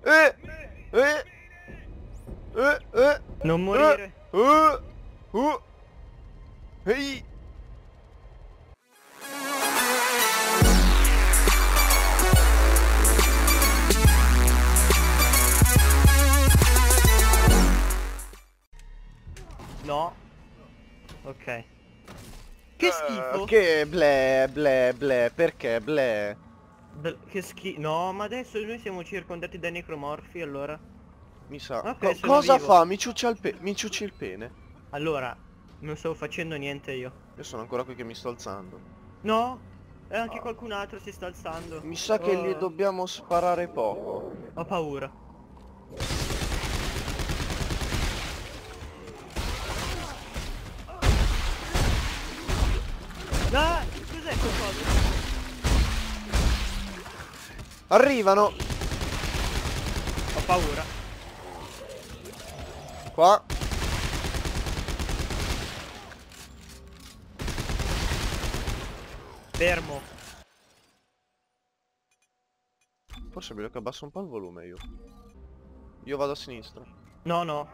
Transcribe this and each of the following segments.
Eh! Eh! Non morire. Ehi! No. Ok. Che schifo. Che ble ble ble, perché ble? Che schifo. No, ma adesso noi siamo circondati dai necromorfi, allora. Mi sa. Ok, sono Cosa vivo. fa? Mi ciuccia il pene. Allora, non stavo facendo niente io. Io sono ancora qui che mi sto alzando. No. E anche qualcun altro si sta alzando. Mi sa che gli dobbiamo sparare poco. Ho paura. Ah, cos'è quel coso? Arrivano! Ho paura. Qua. Fermo. Forse è meglio che abbasso un po' il volume io. Io vado a sinistra. No, no.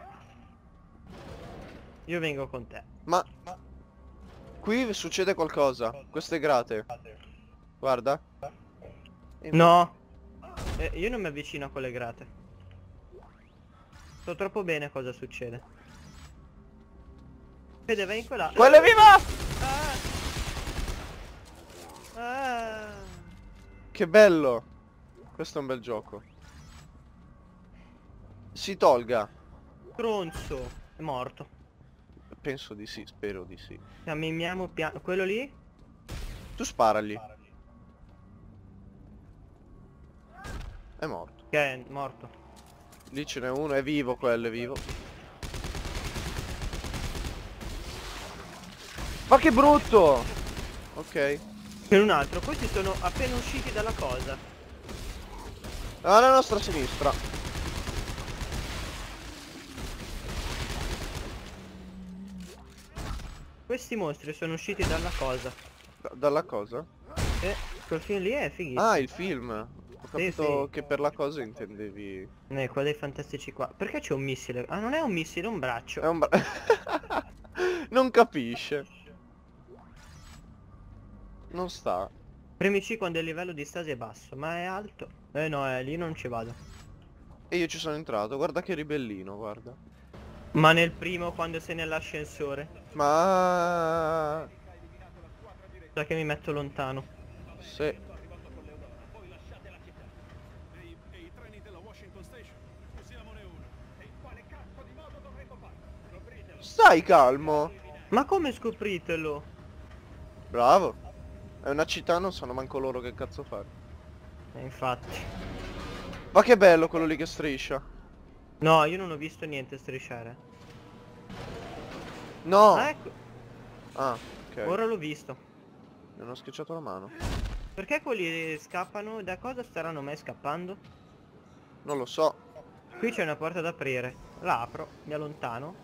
Io vengo con te. Ma qui succede qualcosa. Queste grate. Guarda. No. Io non mi avvicino a quelle grate. So troppo bene cosa succede. Fede, vai in quella. Quella è viva! Ah. Che bello. Questo è un bel gioco. Si tolga. Stronzo. È morto. Penso di sì, spero di sì. Camminiamo piano. Quello lì? Tu sparagli. È morto. Che è morto. Lì ce n'è uno, è vivo quello, è vivo. Ma che brutto! Ok. C'è un altro. Questi sono appena usciti dalla cosa. Alla nostra sinistra. Questi mostri sono usciti dalla cosa. Dalla cosa? Quel film lì è fighissimo. Ah, il film. Ho capito sì. che per la cosa intendevi. Qua dei fantastici qua. Perché c'è un missile? Ah, non è un missile, è un braccio. È un non capisce. Non sta. Premi C quando il livello di stasi è basso, ma è alto. No, lì non ci vado. E io ci sono entrato, guarda che ribellino, guarda. Ma nel primo quando sei nell'ascensore. Ma... Sa che mi metto lontano. Sì. Stai calmo. Ma come scopritelo? Bravo. È una città, non sanno manco loro che cazzo fare. Infatti. Ma che bello quello lì che striscia. No, io non ho visto niente strisciare. No. Ah, ecco. Ah, ok. Ora l'ho visto. Non ho schiacciato la mano. Perché quelli scappano? Da cosa staranno mai scappando? Non lo so. Qui c'è una porta da aprire. La apro, mi allontano.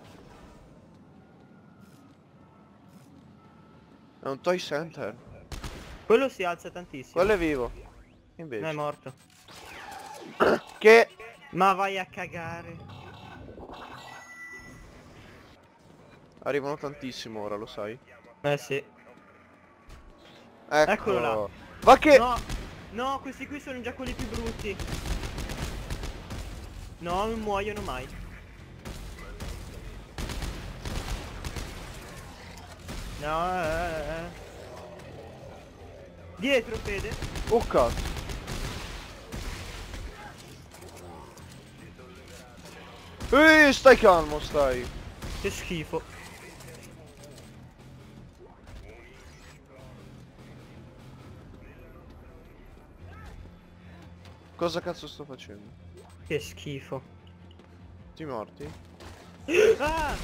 È un toy center. Quello si alza tantissimo. Quello è vivo. No, è Invece. morto. Che... Ma vai a cagare. Arrivano tantissimo ora, lo sai. Sì. Ecco. Eccolo là. Ma che... No, no, questi qui sono già quelli più brutti. No, non muoiono mai. No, Dietro, Fede. Oh cazzo. Stai calmo, stai. Che schifo. Cosa cazzo sto facendo? Che schifo. Ti morti? Ah!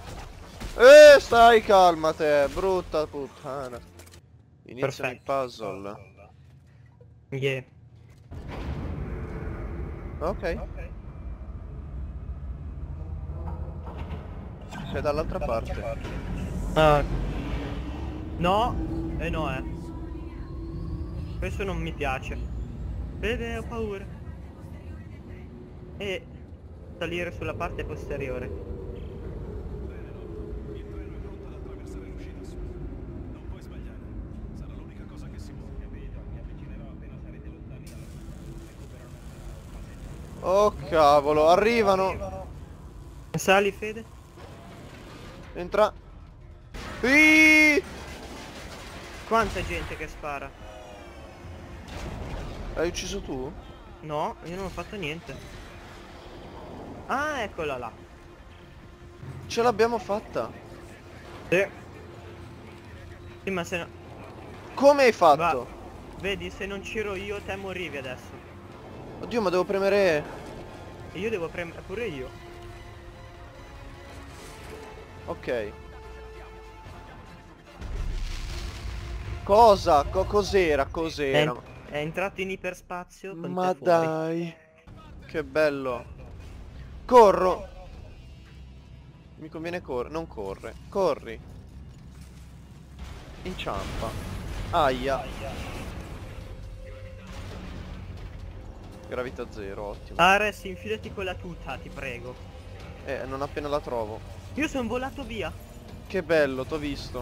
Stai calma te, brutta puttana. Iniziano i Perfetto. puzzle. Yeah. Ok. Sei dall'altra parte. Ah. No. No. Questo non mi piace. Vede, ho paura. e salire sulla parte posteriore. Oh cavolo, arrivano. Sali, Fede? Entra. Iiii! Quanta gente che spara? L'hai ucciso tu? No, io non ho fatto niente. Ah, eccola là. Ce l'abbiamo fatta. Sì. Sì, ma se no... Come hai Va. fatto? Vedi, se non c'ero io, te morivi adesso. Oddio, ma devo premere... E io devo premere pure io. Ok. Cosa? Cos'era? È, Cos'era? è entrato in iperspazio con te Ma fuori. dai. Che bello. Corro. Mi conviene correre. Non corre. Corri. Inciampa. Aia. Gravità zero, ottimo. Ares, infilati con la tuta, ti prego. Non appena la trovo. Io sono volato via. Che bello, t'ho visto.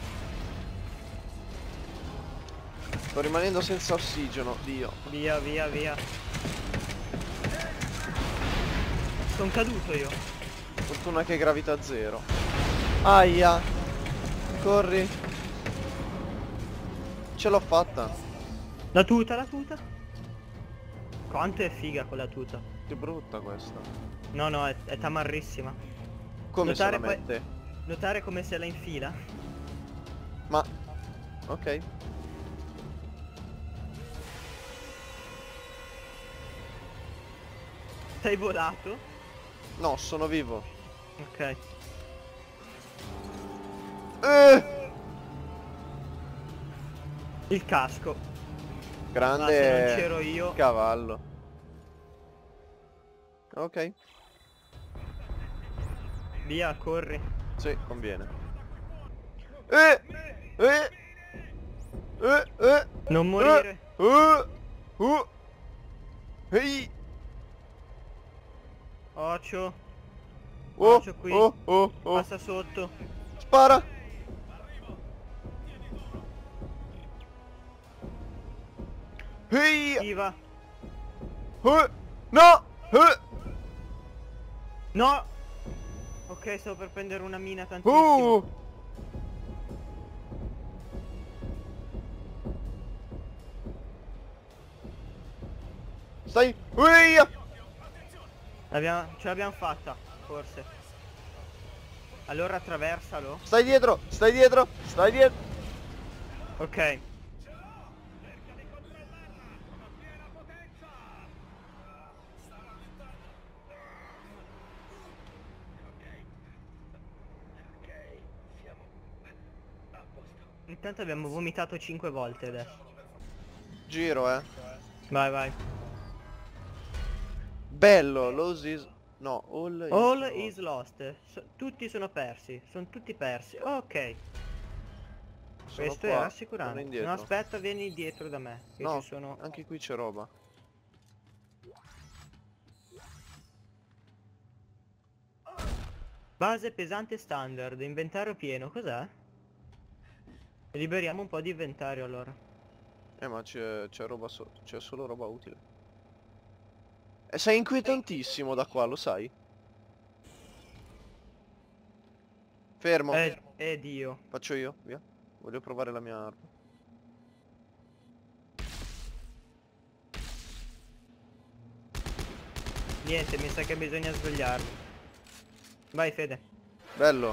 Sto rimanendo senza ossigeno, Dio. Via, via, via. Sono caduto io. Fortuna che è gravità zero. Aia. Corri. Ce l'ho fatta. La tuta, la tuta. Quanto è figa quella tuta. Che brutta questa. No, no, è tamarrissima. Come se la Notare poi- mette? Notare come se la infila. Ma... Ok. Sei volato? No, sono vivo. Ok. Il casco. Ma se non Grande c'ero io. cavallo. Ok. Via, corri. Sì, conviene. Eh! Eh! Non morire. Ehi! Ocio. Oh, Ocio qui. oh, oh, oh. Passa sotto. Spara! Ehi! Viva. No! No. Ok, stavo per prendere una mina tantissimo. Stai... Uia! Ce l'abbiamo fatta, forse. Allora attraversalo. Stai dietro! Stai dietro! Stai dietro! Ok. Intanto abbiamo vomitato 5 volte adesso. Giro, Vai, vai. Bello, lose is... No, All is lost. Tutti sono persi. Sono tutti persi. Ok. Sono Questo qua, è rassicurante. torno indietro. No, aspetta, vieni dietro da me. Che No, ci sono... anche qui c'è roba. Base pesante standard. Inventario pieno. Cos'è? Liberiamo un po' di inventario allora. Ma c'è roba c'è solo roba utile. E sei inquietantissimo da qua, lo sai? Fermo. Dio. Faccio io, via. Voglio provare la mia arma. Niente, mi sa che bisogna svegliarli. Vai, Fede. Bello.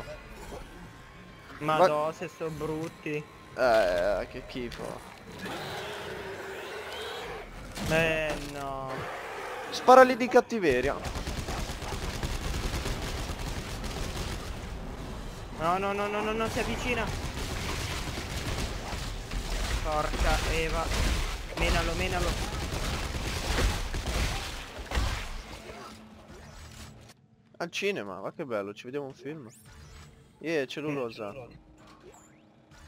Madò, se sono brutti. Che schifo. No. Sparali di cattiveria. No, no, no, no, no, no, si avvicina. Porca Eva. Menalo, menalo. Al cinema, ma che bello, ci vediamo un film. Yeah, cellulosa.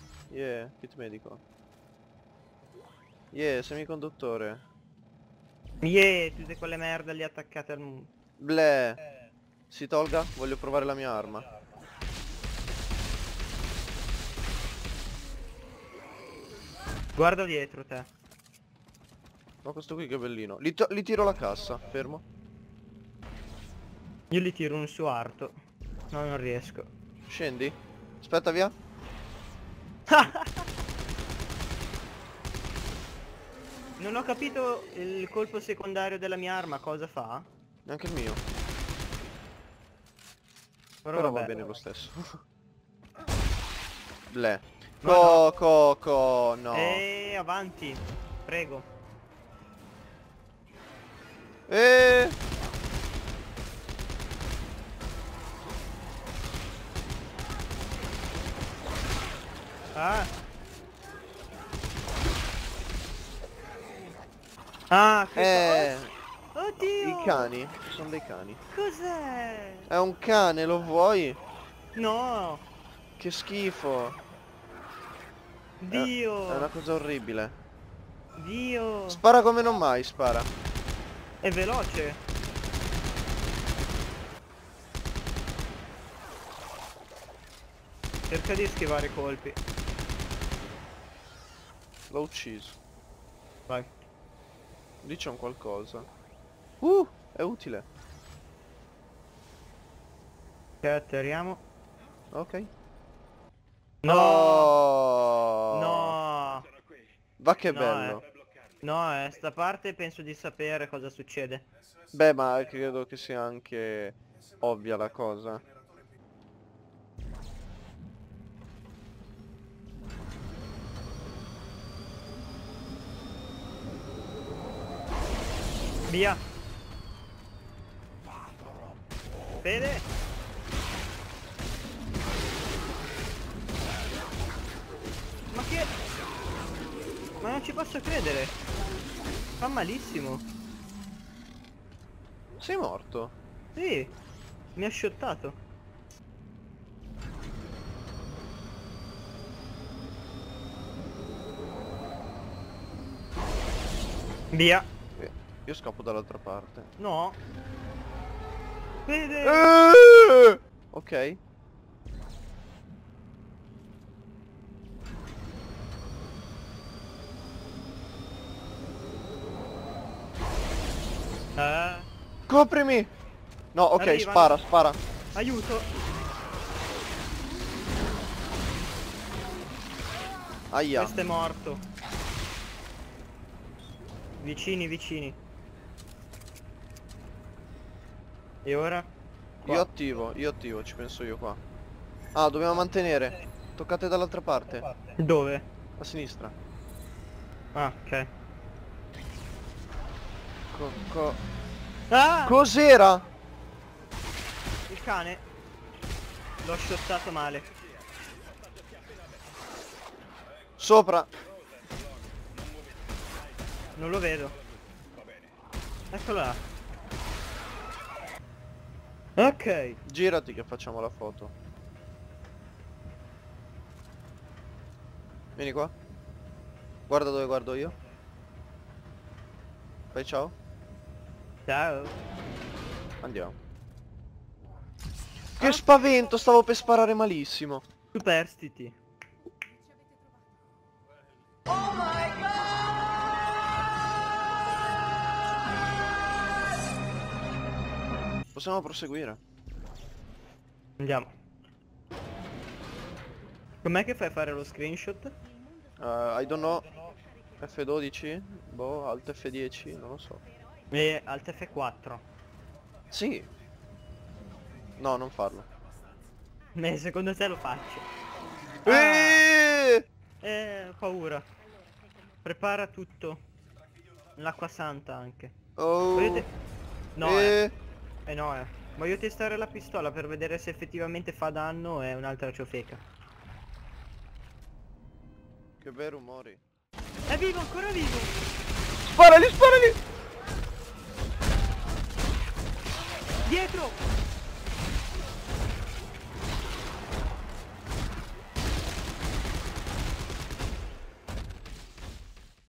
Yeah, kit medico. Yeah, semiconduttore. Tutte quelle merda lì attaccate al muro. Ble. Si tolga? Voglio provare la mia arma. Guarda dietro te. Ma questo qui che bellino. Li tiro la cassa, fermo. Io li tiro un su arto. No, non riesco. Scendi. Aspetta, via. Non ho capito il colpo secondario della mia arma cosa fa. Neanche il mio. Però Però vabbè. va bene lo stesso. Ble. No, No. Avanti. Prego. Ah. Ah, Oddio! I cani. Sono dei cani. Cos'è? È un cane, lo vuoi? No! Che schifo. Dio! È una cosa orribile. Dio! Spara come non mai, spara. È veloce! Cerca di schivare i colpi. L'ho ucciso. Vai. Lì c'è un qualcosa. È utile. Ok, atterriamo. Ok. No! No! No! Va che No, bello. No, sta parte penso di sapere cosa succede. Beh, ma credo che sia anche ovvia la cosa. Via! Fede! Ma che... Ma non ci posso credere! Fa malissimo! Sei morto? Sì! Mi ha shottato! Via! Io scappo dall'altra parte. No! Fede! Ok. Coprimi! No, ok, Arrivano. spara. Aiuto! Aia. Questo è morto. Vicini. E ora? Qua. Io attivo, ci penso io qua. Ah, dobbiamo mantenere. Toccate dall'altra parte. Dove? A sinistra. Ah, ok. Ah! Cos'era? Il cane. L'ho shottato male. Sopra. Non lo vedo. Eccolo là. Ok. Girati che facciamo la foto. Vieni qua. Guarda dove guardo io. Fai ciao. Ciao. Andiamo. Che spavento, stavo per sparare malissimo. Superstiti. Possiamo proseguire. Andiamo. Com'è che fai a fare lo screenshot? I don't know. F12? Boh, Alt F10, non lo so. E Alt F4. Sì. No, non farlo. Secondo te lo faccio. Ho paura. Prepara tutto. L'acqua santa anche. Oh. No, no. Voglio testare la pistola per vedere se effettivamente fa danno o è un'altra ciofeca. Che bei rumori. È vivo, ancora vivo! Sparali!